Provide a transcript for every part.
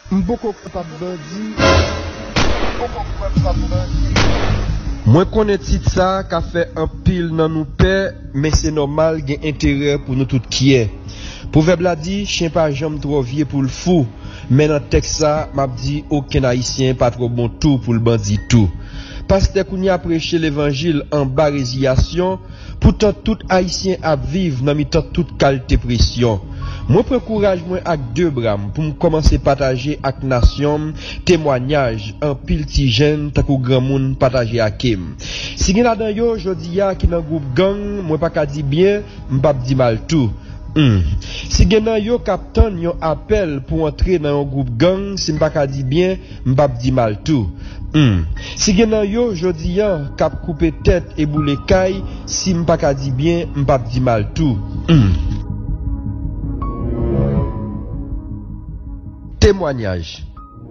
M'boko pas bandi. Moi connais titre ça qu'a fait un pile dans nous paix, mais c'est normal gain intérêt pour nous tout qui est. Proverbe l'a dit, chien pas jambe trop vieux pour le fou, mais dans texte ça m'a dit aucun haïtien pas trop bon tout pour le bandit tout. Pasteur Kouny a prêché l'évangile en bas résiliation, pourtant tout haïtien a vivre dans mi-temps toute qualité pression. Moi prends courage moi avec deux bras pour me commencer partager avec nation témoignage en pile ti jeune tant que grand monde partager avec him. Si gen là-dedans yo jodi ya qui dans groupe gang, moi pas ka di bien, m'pa di mal tout. Si gen nan yo captain yon appel pour entrer dans un groupe gang, si m'pa ka di bien, m'pa di mal tout. Si gen nan yo jodi ya kap couper tête et boule caille, si m'pa ka di bien, m'pa di mal tout. Témoignage.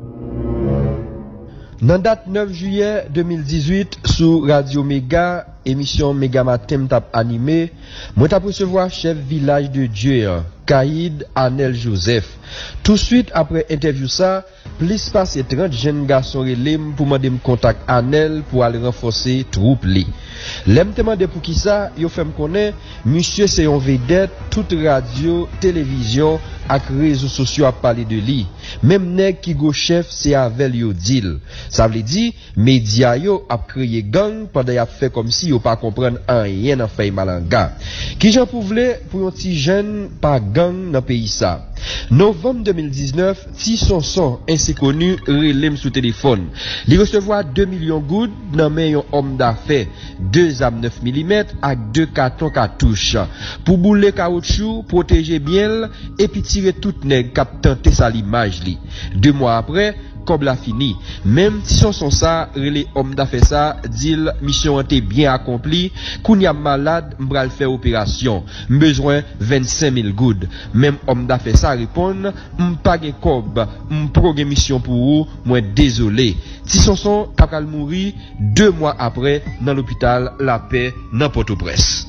Dans date 9 juillet 2018 sur Radio Méga, émission Méga Matin tap animé, moi t'a recevoir chef village de Dieu, Kaïd Anel Joseph. Tout de suite après interview ça, plus passer 30 jeunes garçons relèm pour demander contact Anel pour aller renforcer troupe li. L'aime demandé pour qui ça, yo fait me connaître, monsieur c'est un vedette, toute radio, télévision ak réseaux sociaux a parler de lui. Même nèg qui go chef c'est avec yo deal. Ça veut dire média yo a créé gang pendant y a fait comme si yo pas comprendre rien dans fait malanga. Qui j'en pouvle pour un petit jeune pas gang dans pays ça. Novembre 2019, ti son ainsi connu relèm sous téléphone. Li recevoir 2 millions goud dans main yon homme d'affaires, 2 armes 9 mm avec 2 cartons cartouches pour bouler caoutchouc, protéger bien et puis tirer tout nèg k'ap tenter sa l'image li. 2 mois après, comme la fini. Même si son ça, relé homme d'affaires ça, dit mission était bien accomplie, qu'on y a malade, m'bral faire opération. Besoin 25 000 goud. Même homme d'affaires ça répond, m'pa gen kob, m'progue mission pour vous, moi désolé. Si son kapal mourir 2 mois après, dans l'hôpital La Paix, dans Port-au-Prince.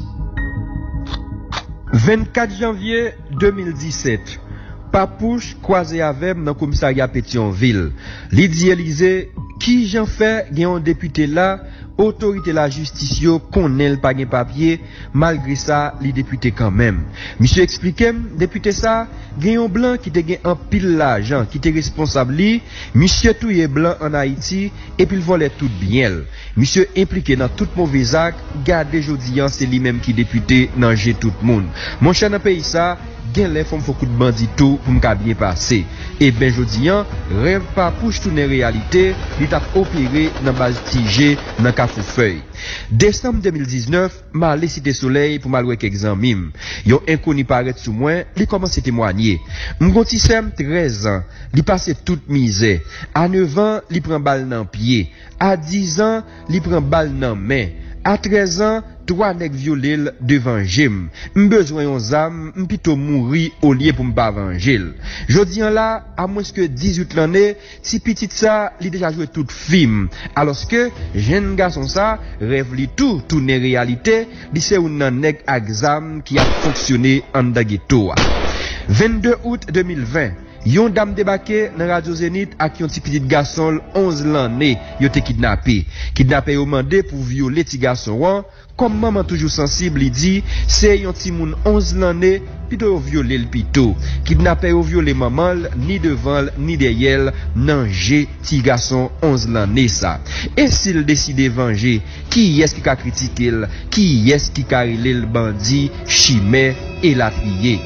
24 janvier 2017. Papouche croisé avec dans commissariat Pétionville. Lydie Élysée, qui j'en fait, gen un député là, autorité la justice yo connaît pas gen papier, malgré ça, les députés quand même. Monsieur expliquait, député ça, gen un blanc qui te gen un pile l'argent, qui te responsable li, monsieur tout est blanc en Haïti, et puis il volait tout bien. Monsieur impliqué dans tout mauvais acte, gardez jodi c'est lui-même qui député dans G tout le monde. Mon cher dans pays ça, gen les femmes faut coup de bandito pour m'ka bien passer. Et ben jodi rêve pas pour tourner réalité, il t'a opéré dans base tigé dans Cafoufeuille. Décembre 2019, m'a allé Cité Soleil pour m'aller quelques amis. Yon inconnu paraît sous moi, il commence à témoigner. M'gonti sem 13 ans, il passe toute misère. À 9 ans, il prend balle dans pied. À 10 ans, il prend balle dans main. À 13 ans, 3 nèg violé devant Jim. M'besoin yon zam, m'pito mourir au lieu pour m'pa venger. Jodi an là, à moins que 18 l'année, si petit ça, li déjà joué toute film. Alors que jeune garçon ça, rêve li tout tourner réalité, li c'est un nèg exam qui a fonctionné en da ghetto. 22 août 2020. Yon dame débarqué dans Radio Zénith ak yon ti petit garçon 11 l'année, yo te kidnappé. Kidnappé yo mandé pour violer ti garçon. Comme maman toujours sensible, il dit, c'est yon ti moun 11 l'année, pito yo violer le pito. Kidnappé yo violer maman, ni devant, ni derrière, nan j'ai ti garçon 11 l'année ça. Et s'il décide venger, qui est-ce qui a critiqué, qui est-ce qui a relé le bandit, chimère et la trier.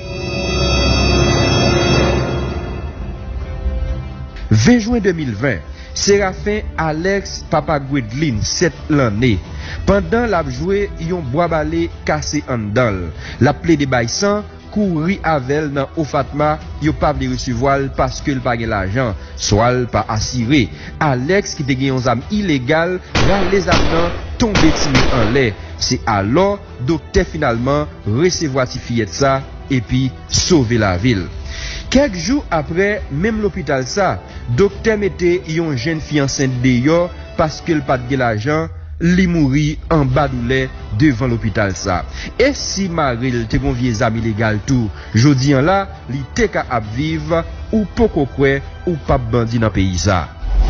20 juin 2020, Séraphin Alex Papa Gwedlin 7 l'année. Pendant la joué, yon bois balé cassé en dal. La plaie de Baïsan, couri avec dans au Fatma, yo pas de recevoir parce que le pas l'argent, soit pas assuré. Alex qui te gen yon âme illégal, ran les âmes tomber timé en l'air. C'est alors docteur finalement recevoir ti fillette ça et puis sauver la ville. Quelques jours après, même l'hôpital ça, docteur mettait une jeune fille enceinte dehors parce qu'elle pas de l'argent, li mouri en bas douleur devant l'hôpital ça. Et si Maril te convié amis légal tout, jodi an là, li te ka ap vive ou poko kwe ou pas bandi dans pays ça.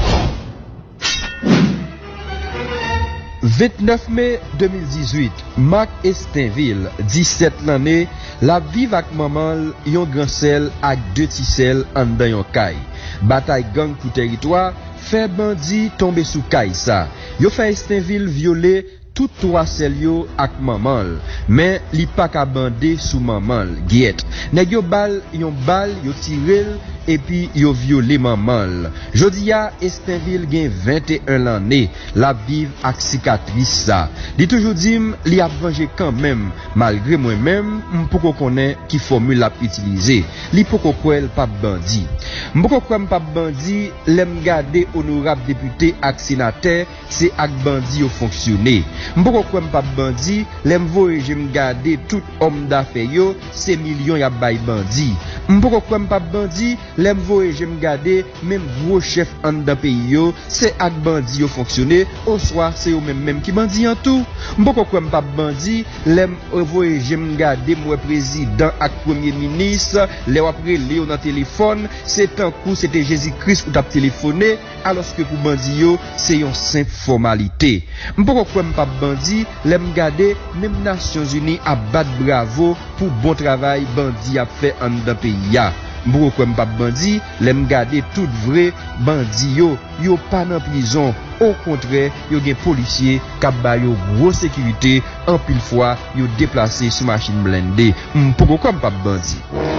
29 mai 2018, Marc Estinville, 17 l'année, la vive ak maman yon grand sel ak 2 ti sel en dan yon kay. Bataille gang pour territoire, fait bandi tomber sous kay ça. Yo fait Estinville violer tout 3 sel yo ak maman, mais li pa ka bande sous maman, giet. Nèg yo bal, yon bal, yo tirel, et puis yo violé maman. Jodi a Estinville gen 21 l'année, la vive ak cicatrice ça. Li toujours dim li a venger quand même, malgré moi-même, m'poko connaît qui formule l'a utiliser. Li poko kwel pa bandi. M'poko kwem pa bandi, lem gade honorable député ak sénateur, c'est ak bandi yo fonctionner. M'poko kwem pa bandi, lem voye j'aime gade tout homme d'affaires yo, c'est millions ya bay bandi. M'poko kwem pa bandi, lem voye j'aime gade même gros chef en dans pays yo, c'est ak bandi yo fonctionner, au soir c'est yo même qui bandi en tout. M'poko kwem pa bandi, lem voye j'aime gade moi président ak premier ministre, les après Léon dans téléphone, c'est un coup c'était Jésus-Christ ou t'a téléphoné, alors que pour bandi yo, c'est une simple formalité. M'poko kwem pa bandi, lem gade même Nations Unies a bat bravo pour bon travail bandi a fait en dans pays ya. M'poko kwem pa bandi, lem gade tout vrai bandi yo pas dans prison, au contraire, yo gen policier k'ap ba yo gros sécurité, en pile fois yo déplacé sous machine blindée. M'poko kwem pa bandi.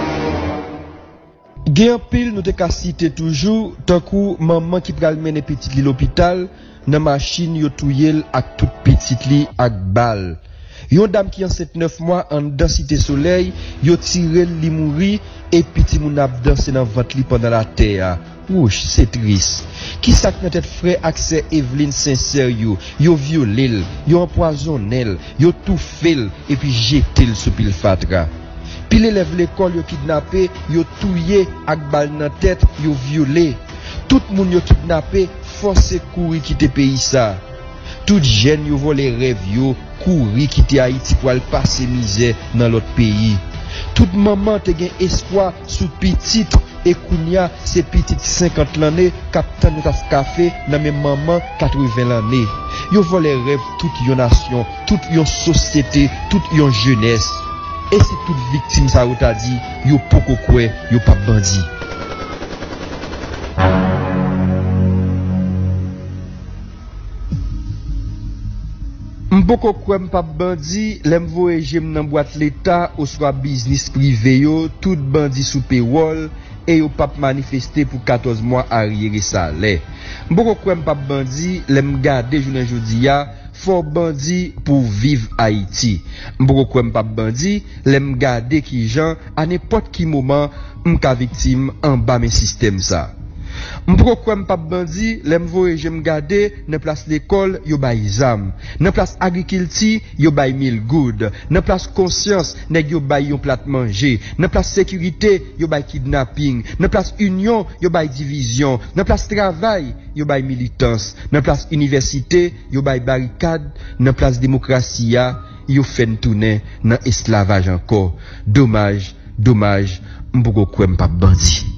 Gen pile nous te ka cité toujours tant kou maman qui pral mène petit li l'hôpital nan machine yo touyel ak tout petit li ak balle. Yon dame qui en 7-9 mois en dans cité soleil, yo tirel li mouri et petit moun ap danser dans ventre li pendant la terre. Ouch, c'est triste. Qui sak nan tête frère accès Evelyne sincère yo violel, yo empoisonnel, yo tout fel et puis jetel sous pile fatra. Puis l'élève l'école yo kidnappé, yo touye ak balle nan tête, yo violé. Tout moun yo kidnappé, forcé courir quitter pays ça. Tout jeune yo volé rêve yo, courir quitter Haïti pour aller passer misère dans l'autre pays. Toute maman te gen espoir sous petite et kounya c'est petite 50 l'année captain nous tas café dans même maman 80 l'année. Yo volé rêve toute yon nation, toute yon société, toute yon jeunesse. Et si toute victime ça ou t'a dit, yo poko kwe, yo pas bandi. M'poko kwe m'pa bandi, lem voye jem nan boîte l'État ou soit business privé yo, tout bandi sous payroll et yo pas manifester pour 14 mois arriéré salaire. M'poko kwe m'pa bandi, lem gade jounen jodia, fort bandi pour vivre Haïti. M'poko kwe m'pa bandi, lem gade ki jan à n'importe qui moment m'ka victime en bas mes système ça. M'poko kwe m'pa bandi, lem voye jem gade nan place l'école yo bay zam, nan place agriculture yo bay mil good, nan place conscience nèg yo bay yon plat manger, nan place sécurité yo bay kidnapping, nan place union yo bay division, nan place travail yo bay militance, nan place université yo bay barricade, nan place démocratie yo fen tourner nan esclavage encore. Dommage, m'poko kwe m'pa bandi.